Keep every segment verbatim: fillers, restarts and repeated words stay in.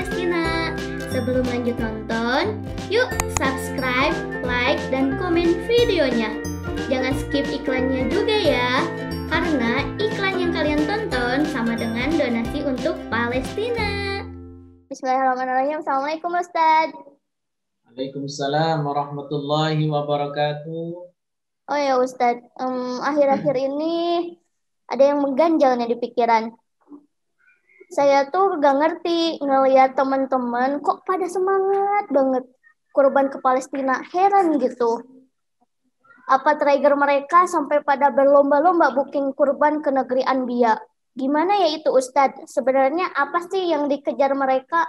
Palestina. Sebelum lanjut nonton, yuk subscribe, like, dan komen videonya. Jangan skip iklannya juga ya, karena iklan yang kalian tonton sama dengan donasi untuk Palestina. Bismillahirrahmanirrahim. Assalamualaikum Ustaz. Waalaikumsalam warahmatullahi wabarakatuh. Oh ya Ustaz, um, akhir-akhir ini ada yang mengganjal nih di pikiran. Saya tuh gak ngerti ngelihat teman-teman kok pada semangat banget kurban ke Palestina. Heran gitu. Apa trigger mereka sampai pada berlomba-lomba booking kurban ke negeri Anbiya? Gimana ya itu Ustadz? Sebenarnya apa sih yang dikejar mereka?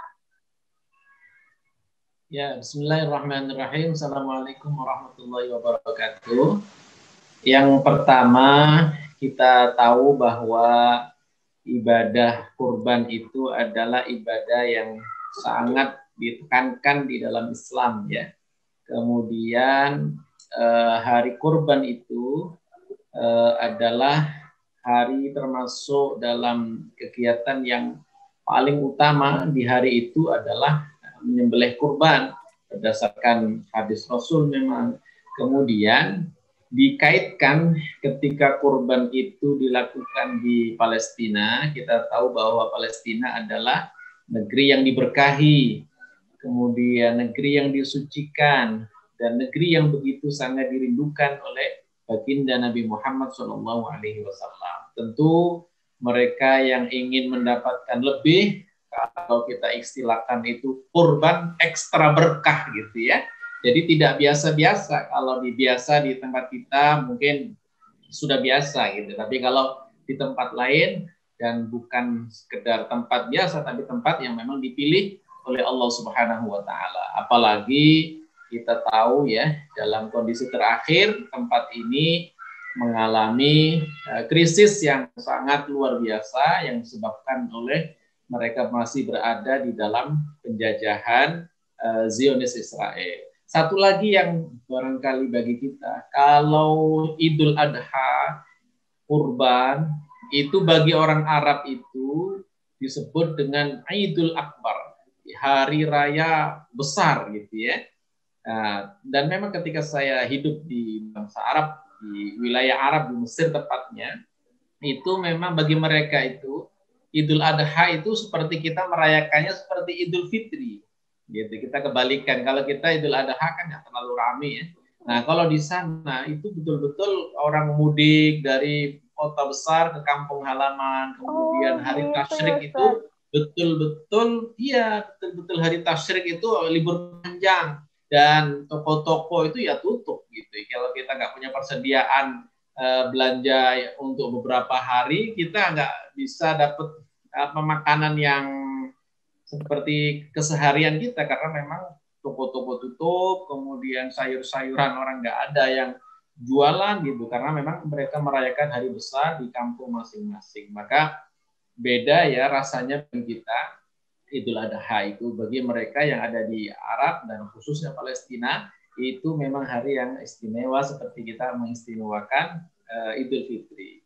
Ya, bismillahirrahmanirrahim. Assalamualaikum warahmatullahi wabarakatuh. Yang pertama, kita tahu bahwa ibadah kurban itu adalah ibadah yang sangat ditekankan di dalam Islam ya. Kemudian eh, hari kurban itu eh, adalah hari termasuk dalam kegiatan yang paling utama di hari itu adalah menyembelih kurban berdasarkan hadis Rasul memang. Kemudian dikaitkan ketika kurban itu dilakukan di Palestina, kita tahu bahwa Palestina adalah negeri yang diberkahi, kemudian negeri yang disucikan, dan negeri yang begitu sangat dirindukan oleh baginda Nabi Muhammad shallallahu alaihi wasallam. Tentu mereka yang ingin mendapatkan lebih, kalau kita istilahkan itu kurban ekstra berkah gitu ya. Jadi tidak biasa-biasa. Kalau di biasa di tempat kita mungkin sudah biasa gitu. Tapi kalau di tempat lain dan bukan sekedar tempat biasa, tapi tempat yang memang dipilih oleh Allah Subhanahu wa taala. Apalagi kita tahu ya, dalam kondisi terakhir tempat ini mengalami uh, krisis yang sangat luar biasa yang disebabkan oleh mereka masih berada di dalam penjajahan uh, Zionis Israel. Satu lagi yang barangkali bagi kita, kalau Idul Adha, kurban, itu bagi orang Arab itu disebut dengan Idul Akbar, hari raya besar gitu ya. Nah, dan memang ketika saya hidup di bangsa Arab, di wilayah Arab, di Mesir tepatnya, itu memang bagi mereka itu Idul Adha itu seperti kita merayakannya seperti Idul Fitri, gitu. Kita kebalikan. Kalau kita Idul Adha kan nggak terlalu ramai ya. Nah kalau di sana itu betul-betul orang mudik dari kota besar ke kampung halaman, kemudian Oh, hari gitu tasyrik ya, itu betul-betul, iya betul-betul hari tasyrik itu libur panjang dan toko-toko itu ya tutup gitu. Kalau kita nggak punya persediaan eh, belanja untuk beberapa hari, kita nggak bisa dapat apa makanan yang seperti keseharian kita karena memang toko-toko tutup, kemudian sayur-sayuran orang nggak ada yang jualan gitu karena memang mereka merayakan hari besar di kampung masing-masing. Maka beda ya rasanya bagi kita Idul Adha itu. Bagi mereka yang ada di Arab dan khususnya Palestina itu memang hari yang istimewa seperti kita mengistimewakan uh, Idul Fitri.